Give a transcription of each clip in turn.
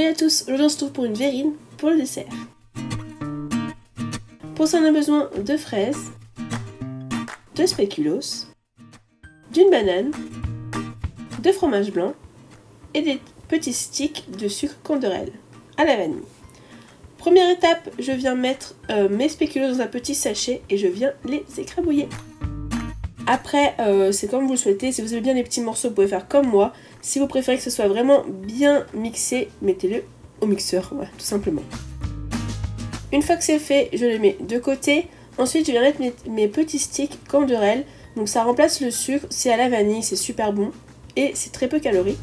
Salut à tous, aujourd'hui on se retrouve pour une verrine pour le dessert. Pour ça on a besoin de fraises, de spéculoos, d'une banane, de fromage blanc et des petits sticks de sucre canderelle à la vanille. Première étape, je viens mettre mes spéculoos dans un petit sachet et je viens les écrabouiller. Après, c'est comme vous le souhaitez, si vous avez bien les petits morceaux, vous pouvez faire comme moi. Si vous préférez que ce soit vraiment bien mixé, mettez-le au mixeur, voilà, tout simplement. Une fois que c'est fait, je les mets de côté. Ensuite, je viens mettre mes petits sticks canderelle. Donc ça remplace le sucre, c'est à la vanille, c'est super bon et c'est très peu calorique.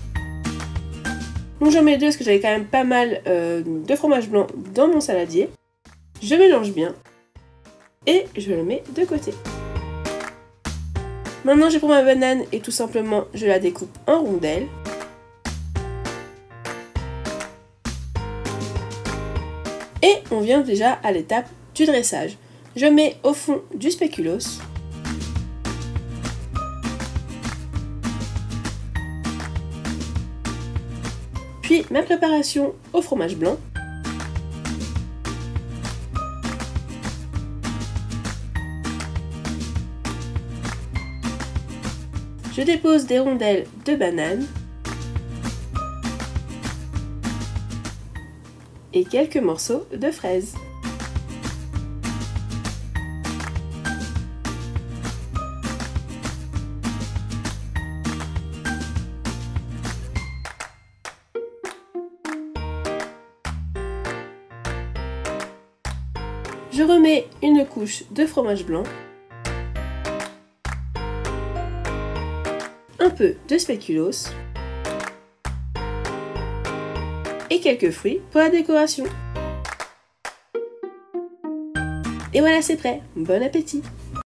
Donc j'en mets deux parce que j'avais quand même pas mal de fromage blanc dans mon saladier. Je mélange bien et je le mets de côté. Maintenant je prends ma banane et tout simplement je la découpe en rondelles. Et on vient déjà à l'étape du dressage. Je mets au fond du spéculoos. Puis ma préparation au fromage blanc. Je dépose des rondelles de banane et quelques morceaux de fraises. Je remets une couche de fromage blanc, un peu de spéculoos et quelques fruits pour la décoration. Et voilà, c'est prêt. Bon appétit!